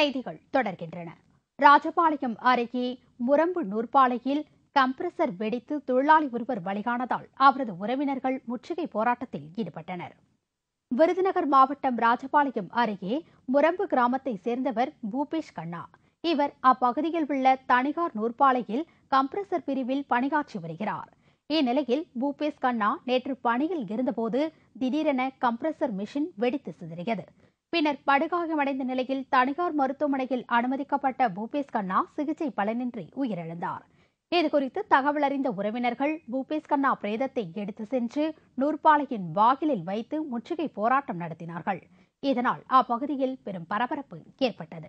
செய்திகள் தொடர்கின்றன. ராஜபாளையம் அருகே முரம்பு நூற்பாலையில் கம்ப்ரசர் வெடித்து தொழிலாளி ஒருவர் பலியானதால் அவரது உறவினர்கள் முற்றுகை போராட்டத்தில் ஈடுபட்டனர். விருதுநகர் மாவட்டம் ராஜபாளையம் அருகே முரம்பு கிராமத்தைச் சேர்ந்தவர் பூபேஷ் கண்ணா. இவர் அப்பகுதியில் உள்ள தனியார் நூற்பாலையில் கம்ப்ரசர் பிரிவில் பணியாற்றி வருகிறார். இந்நிலையில் பூபேஷ் கண்ணா நேற்று பணியில் இருந்தபோது திடீரென கம்ப்ரசர் மிஷின் வெடித்து சிதறியது. பின்னர் படுகாயமடைந்த நிலையில் தனியார் மருத்துவமனையில் அனுமதிக்கப்பட்ட பூபேஷ் கண்ணா சிகிச்சை பலனின்றி உயிரிழந்தார். இதுகுறித்து தகவல் அறிந்த உறவினர்கள் பூபேஷ் கண்ணா பிரேதத்தை எடுத்து சென்று நூற்பாலையின் வாயிலில் வைத்து முற்றுகை போராட்டம் நடத்தினார்கள். இதனால் அப்பகுதியில் பெரும் பரபரப்பு ஏற்பட்டது.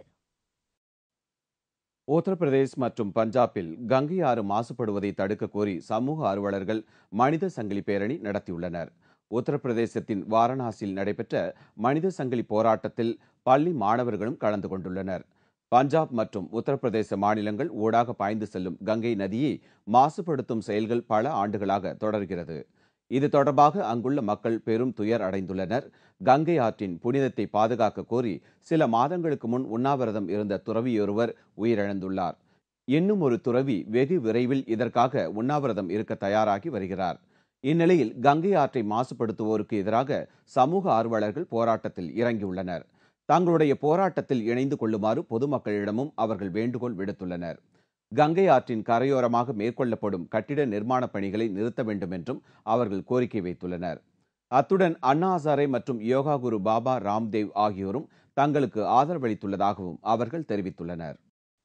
உத்தரப்பிரதேஷ் மற்றும் பஞ்சாபில் கங்கை ஆறு மாசுபடுவதை தடுக்க கோரி சமூக ஆர்வலர்கள் மனித சங்கிலி பேரணி நடத்தியுள்ளனர். உத்தரப்பிரதேசத்தின் வாரணாசியில் நடைபெற்ற மனித சங்கிலி போராட்டத்தில் பள்ளி மாணவர்களும் கலந்து கொண்டுள்ளனர். பஞ்சாப் மற்றும் உத்தரப்பிரதேச மாநிலங்கள் ஊடாக பாய்ந்து செல்லும் கங்கை நதியை மாசுபடுத்தும் செயல்கள் பல ஆண்டுகளாக தொடர்கிறது. இது தொடர்பாக அங்குள்ள மக்கள் பெரும் துயர் அடைந்துள்ளனர். கங்கை ஆற்றின் புனிதத்தை பாதுகாக்க கோரி சில மாதங்களுக்கு முன் உண்ணாவிரதம் இருந்த துறவியொருவர் உயிரிழந்துள்ளார். இன்னும் ஒரு துறவி வெகு விரைவில் இதற்காக உண்ணாவிரதம் இருக்க தயாராகி வருகிறார். இந்நிலையில் கங்கை ஆற்றை மாசுபடுத்துவோருக்கு எதிராக சமூக ஆர்வலர்கள் போராட்டத்தில் இறங்கியுள்ளனர். தங்களுடைய போராட்டத்தில் இணைந்து கொள்ளுமாறு பொதுமக்களிடமும் அவர்கள் வேண்டுகோள் விடுத்துள்ளனர். கங்கை ஆற்றின் கரையோரமாக மேற்கொள்ளப்படும் கட்டிட நிர்மாண பணிகளை நிறுத்த வேண்டும் என்றும் அவர்கள் கோரிக்கை வைத்துள்ளனர். அத்துடன் அண்ணா ஹசாரே மற்றும் யோகா குரு பாபா ராம்தேவ் ஆகியோரும் தங்களுக்கு ஆதரவளித்துள்ளதாகவும் அவர்கள் தெரிவித்துள்ளனர்.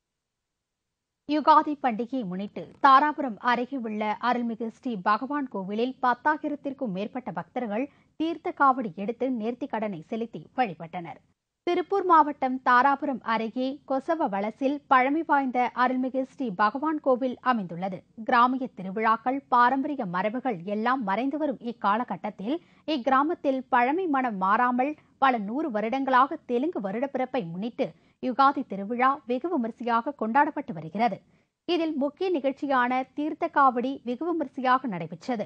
யுகாதி பண்டிகையை முன்னிட்டு தாராபுரம் அருகே உள்ள அருள்மிகு ஸ்ரீ பகவான் கோவிலில் 10,000க்கும் மேற்பட்ட பக்தர்கள் தீர்த்த காவடி எடுத்து நேர்த்திக் கடனை செலுத்தி வழிபட்டனர். திருப்பூர் மாவட்டம் தாராபுரம் அருகே கொசவ வலசில் பழமை வாய்ந்த அருள்மிகு ஸ்ரீ பகவான் கோவில் அமைந்துள்ளது. கிராமிய திருவிழாக்கள், பாரம்பரிய மரபுகள் எல்லாம் மறைந்து வரும் இக்காலகட்டத்தில் இக்கிராமத்தில் பழமை மனம் மாறாமல் பல 100 வருடங்களாக தெலுங்கு வருடப்பிறப்பை முன்னிட்டு யுகாதி திருவிழா வெகு விமரிசையாக கொண்டாடப்பட்டு வருகிறது. இதில் முக்கிய நிகழ்ச்சியான தீர்த்த காவடி வெகு விமரிசையாக நடைபெற்றது.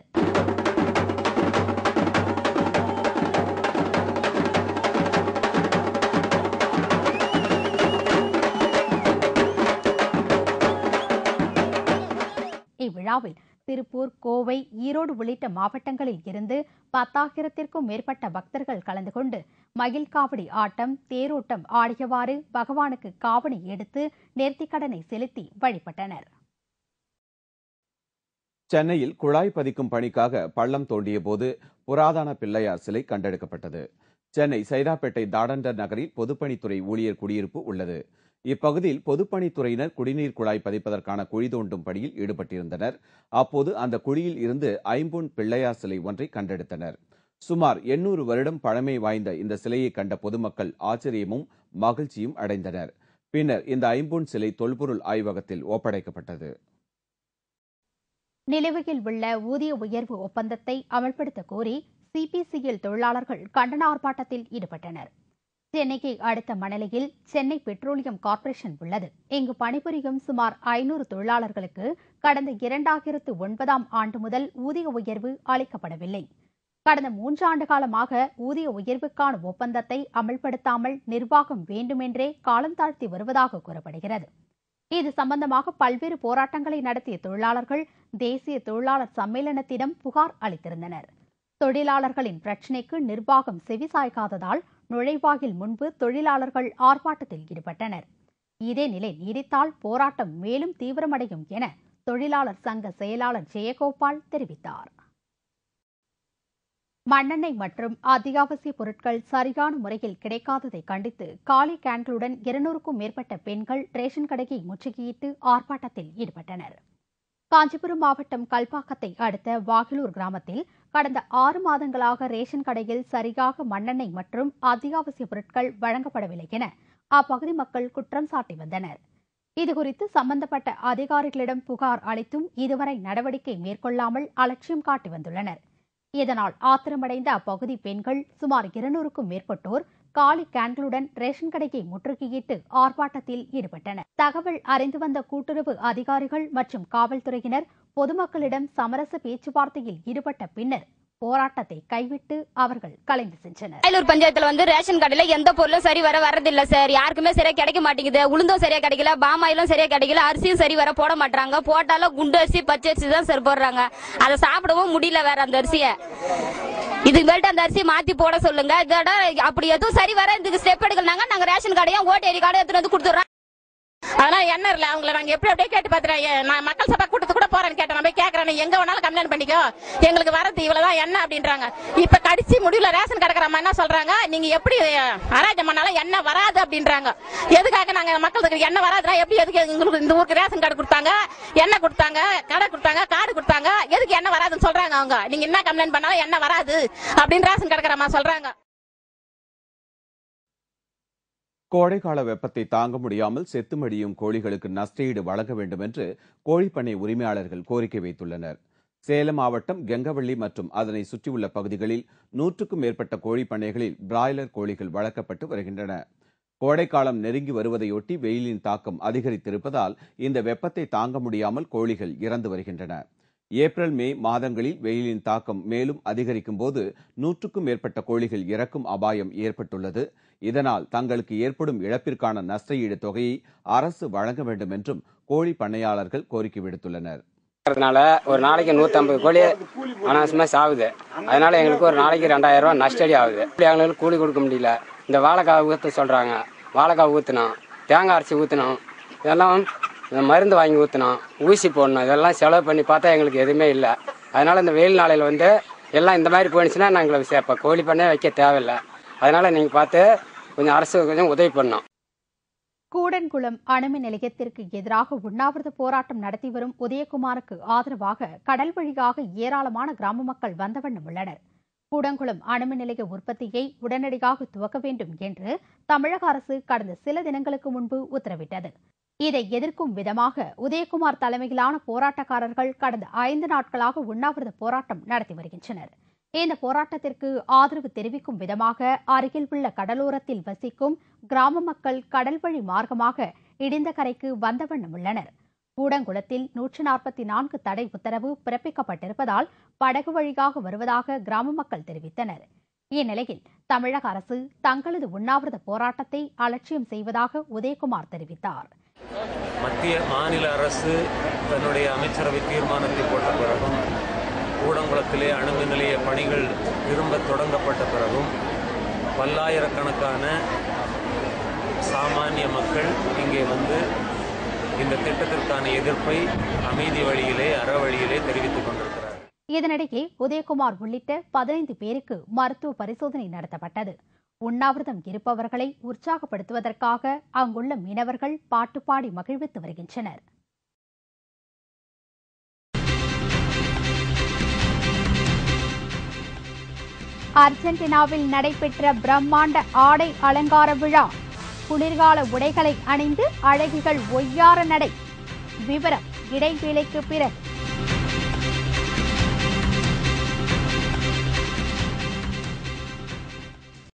இவ்விழாவில் திருப்பூர், கோவை, ஈரோடு உள்ளிட்ட மாவட்டங்களில் இருந்து 10,000க்கும் மேற்பட்ட பக்தர்கள் கலந்து கொண்டு மயில் காவடி ஆட்டம், தேரோட்டம் ஆடியவாறு பகவானுக்கு காவடி எடுத்து நேர்த்திக்கடனை செலுத்தி வழிபட்டனர். சென்னையில் குழாய் பதிக்கும் பணிக்காக பள்ளம் தோண்டிய போது புராதன பிள்ளையார் சிலை கண்டெடுக்கப்பட்டது. சென்னை சைதாப்பேட்டை தாடண்டர் நகரில் பொதுப்பணித்துறை ஊழியர் குடியிருப்பு உள்ளது. இப்பகுதியில் பொதுப்பணித்துறையினர் குடிநீர் குழாய் பதிப்பதற்கான குழி தோண்டும் பணியில் ஈடுபட்டிருந்தனர். அப்போது அந்த குழியில் இருந்து ஐம்பொன் பிள்ளையார் சிலை ஒன்றை கண்டெடுத்தனர். சுமார் 800 வருடம் பழமை வாய்ந்த இந்த சிலையை கண்ட பொதுமக்கள் ஆச்சரியமும் மகிழ்ச்சியும் அடைந்தனர். பின்னர் இந்த ஐம்பொன் சிலை தொல்பொருள் ஆய்வகத்தில் ஒப்படைக்கப்பட்டது. நிலுவையில் உள்ள ஊதிய உயர்வு ஒப்பந்தத்தை அமல்படுத்த கோரி சிபிசிஎல் தொழிலாளர்கள் கண்டன ஆர்ப்பாட்டத்தில் ஈடுபட்டனர். சென்னைக்கு அடுத்த மணலியில் சென்னை பெட்ரோலியம் கார்ப்பரேஷன் உள்ளது. இங்கு பணிபுரியும் சுமார் 500 தொழிலாளர்களுக்கு கடந்த 2009ஆம் ஆண்டு முதல் ஊதிய உயர்வு அளிக்கப்படவில்லை. கடந்த 3 ஆண்டு காலமாக ஊதிய உயர்வுக்கான ஒப்பந்தத்தை அமல்படுத்தாமல் நிர்வாகம் வேண்டுமென்றே காலம் தாழ்த்தி வருவதாக கூறப்படுகிறது. இது சம்பந்தமாக பல்வேறு போராட்டங்களை நடத்திய தொழிலாளர்கள் தேசிய தொழிலாளர் சம்மேளனத்திடம் புகார் அளித்திருந்தனர். தொழிலாளர்களின் பிரச்சினைக்கு நிர்வாகம் செவிசாய்க்காததால் நுழைவாயில் முன்பு தொழிலாளர்கள் ஆர்ப்பாட்டத்தில் ஈடுபட்டனர். இதே நிலை நீடித்தால் போராட்டம் மேலும் தீவிரமடையும் என தொழிலாளர் சங்க செயலாளர் ஜெயகோபால் தெரிவித்தார். மண்ணெண்ணெய் மற்றும் அத்தியாவசிய பொருட்கள் சரியான முறையில் கிடைக்காததை கண்டித்து காலி கேன்களுடன் 200க்கும் மேற்பட்ட பெண்கள் ரேஷன் கடையை முற்றுகையிட்டு ஆர்ப்பாட்டத்தில் ஈடுபட்டனர். காஞ்சிபுரம் மாவட்டம் கல்பாக்கத்தை அடுத்த வாகிலூர் கிராமத்தில் கடந்த 6 மாதங்களாக ரேஷன் கடையில் சரியாக மண்ணெண்ணெய் மற்றும் அத்தியாவசிய பொருட்கள் வழங்கப்படவில்லை என அப்பகுதி மக்கள் குற்றம் சாட்டி வந்தனர். இதுகுறித்து சம்பந்தப்பட்ட அதிகாரிகளிடம் புகார் அளித்தும் இதுவரை நடவடிக்கை மேற்கொள்ளாமல் அலட்சியம் காட்டி வந்துள்ளனர். இதனால் ஆத்திரமடைந்த அப்பகுதி பெண்கள் சுமார் 200க்கும் மேற்பட்டோர் காலி கேன்களுடன் ரேஷன் கடையை முற்றுகையிட்டு ஆர்ப்பாட்டத்தில் ஈடுபட்டனர். தகவல் அறிந்து வந்த கூட்டுறவு அதிகாரிகள் மற்றும் காவல்துறையினர் பொதுமக்களிடம் சமரச பேச்சுவார்த்தையில் ஈடுபட்ட பின்னர் போராட்டத்தை கைவிட்டு அவர்கள் கலைந்து சென்றனர். வேலூர் பஞ்சாயத்துல ரேஷன் கடையில எந்த பொருளும் சரி வர வரதில்ல சார். யாருக்குமே சரியா கிடைக்க மாட்டேங்குது. உளுந்தும் சரியா கிடைக்கல, பாமாயிலும் சரியா கிடைக்கல, அரிசியும் சரி வர போட மாட்டாங்க. போட்டாலும் குண்டு அரிசி பச்சை அரிசி தான் சார் போடுறாங்க. அதை சாப்பிடவும் முடியல வேற அந்த அரிசியை. இதுக்கு மேல்ட்டு அந்த அரிசி மாத்தி போட சொல்லுங்க. இதோட அப்படி எதுவும் சரி வர இதுக்கு ஸ்டெப் எடுக்கலாங்க. நாங்க ரேஷன் கடையும் ஓட்டேரி கடை எடுத்துட்டு வந்து கொடுத்துறோம். அதெல்லாம் என்ன இல்ல அவங்கள நாங்க எப்படி அப்படியே கேட்டு பாத்துறேன். நான் மக்கள் சபை கூட்டத்துக்கு கூட போறேன்னு கேட்டேன். நான் போய் கேட்கறேன், எங்க வேணாலும் கம்ப்ளைண்ட் பண்ணிக்கோ, எங்களுக்கு வரது இவ்வளவுதான் என்ன அப்படின்றாங்க. இப்ப கடிச்சு முடிவுல ரேஷன் கடைக்காரம்மா என்ன சொல்றாங்க, நீங்க எப்படி அராஜம் பண்ணாலும் என்ன வராது அப்படின்றாங்க. எதுக்காக நாங்க மக்களுக்கு என்ன வராதுன்னா எப்படி, எதுக்கு எங்களுக்கு இந்த ஊருக்கு ரேஷன் கார்டு கொடுத்தாங்க, என்ன கொடுத்தாங்க, கடை கொடுத்தாங்க, கார்டு கொடுத்தாங்க, எதுக்கு என்ன வராதுன்னு சொல்றாங்க அவங்க. நீங்க என்ன கம்ப்ளைண்ட் பண்ணாலும் என்ன வராது அப்படின்னு ரேஷன் கடைக்காரம்மா சொல்றாங்க. கோடைக்கால வெப்பத்தை தாங்க முடியாமல் செத்து மடியும் கோழிகளுக்கு நஷ்டஈடு வழங்க வேண்டும் என்று கோழிப்பண்ணை உரிமையாளர்கள் கோரிக்கை வைத்துள்ளனர். சேலம் மாவட்டம் கெங்கவள்ளி மற்றும் அதனை சுற்றியுள்ள பகுதிகளில் 100க்கும் மேற்பட்ட கோழிப்பண்ணைகளில் பிராய்லர் கோழிகள் வளர்க்கப்பட்டு வருகின்றன. கோடைக்காலம் நெருங்கி வருவதையொட்டி வெயிலின் தாக்கம் அதிகரித்திருப்பதால் இந்த வெப்பத்தை தாங்க முடியாமல் கோழிகள் இறந்து வருகின்றன. ஏப்ரல் மே மாதங்களில் வெயிலின் தாக்கம் மேலும் அதிகரிக்கும் போது 100க்கும் மேற்பட்ட கோழிகள் இறக்கும் அபாயம் ஏற்பட்டுள்ளது. இதனால் தங்களுக்கு ஏற்படும் இழப்பிற்கான நஷ்டஈடு தொகையை அரசு வழங்க வேண்டும் என்றும் கோழி பண்ணையாளர்கள் கோரிக்கை விடுத்துள்ளனர். ஒரு நாளைக்கு 150 கோழி அனாவசியமா சாகுது. அதனால எங்களுக்கு ஒரு நாளைக்கு 2000 ரூபாய் நஷ்டடி ஆகுது. எங்களுக்கு கூலி கொடுக்க முடியல. இந்த வாழைக்காய் ஊற்ற சொல்றாங்க, வாழைக்காய் ஊற்றணும், தேங்காய் அரைச்சி ஊற்றணும், இதெல்லாம் மருந்து வாங்கி ஊற்றணும், ஊசி போடணும், இதெல்லாம் செலவு பண்ணி பார்த்தா எங்களுக்கு எதுவுமே இல்லை. அதனால இந்த வெயில் நாளையில் எல்லாம் இந்த மாதிரி போயிடுச்சுன்னா நாங்கள் இப்போ கோழி பண்ணே வைக்க தேவையில்லை. அதனால நீங்க பார்த்து கொஞ்சம் அரசு கொஞ்சம் உதவி பண்ணணும். கூடன்குளம் அணுமின் நிலையத்திற்கு எதிராக உண்ணாவிரத போராட்டம் நடத்தி வரும் உதயகுமாருக்கு ஆதரவாக கடல் வழியாக ஏராளமான கிராம மக்கள் வந்த வண்ணம் உள்ளனர். கூடன்குளம் அணுமின் நிலைய உற்பத்தியை உடனடியாக துவக்க வேண்டும் என்று தமிழக அரசு கடந்த சில தினங்களுக்கு முன்பு உத்தரவிட்டது. இதை எதிர்க்கும் விதமாக உதயகுமார் தலைமையிலான போராட்டக்காரர்கள் கடந்த 5 நாட்களாக உண்ணாவிரத போராட்டம் நடத்தி வருகின்றனர். இந்த போராட்டத்திற்கு ஆதரவு தெரிவிக்கும் விதமாக அருகில் உள்ள கடலோரத்தில் வசிக்கும் கிராம மக்கள் கடல் வழி மார்க்கமாக இடிந்தகரைக்கு வந்த வண்ணம் உள்ளனர். கூடங்குளத்தில் 144 தடை உத்தரவு பிறப்பிக்கப்பட்டிருப்பதால் படகு வழியாக வருவதாக கிராம மக்கள் தெரிவித்தனர். இந்நிலையில் தமிழக அரசு தங்களது உண்ணாவிரத போராட்டத்தை அலட்சியம் செய்வதாக உதயகுமார் தெரிவித்தார். மத்திய மாநில அரசு தன்னுடைய அமைச்சரவை தீர்மானத்தை போட்ட பிறகும் கூடங்குளத்திலே அணுமின் நிலைய பணிகள் திரும்ப தொடங்கப்பட்ட பிறகும் பல்லாயிரக்கணக்கான சாமானிய மக்கள் இங்கே இந்த திட்டத்திற்கான எதிர்ப்பை அமைதி வழியிலே அறவழியிலே தெரிவித்துக் கொண்டிருக்கிறார். இதனிடையே உதயகுமார் உள்ளிட்ட 15 பேருக்கு மருத்துவ பரிசோதனை நடத்தப்பட்டது. உண்ணாவிரதம் இருப்பவர்களை உற்சாகப்படுத்துவதற்காக அங்குள்ள மீனவர்கள் பாட்டு பாடி மகிழ்வித்து வருகின்றனர். அர்ஜென்டினாவில் நடைபெற்ற பிரம்மாண்ட ஆடை அலங்கார விழா. குளிர்கால உடைகளை அணிந்து அழகிகள் ஒய்யார நடை. விவரம் இடைவேளைக்கு பிறகு.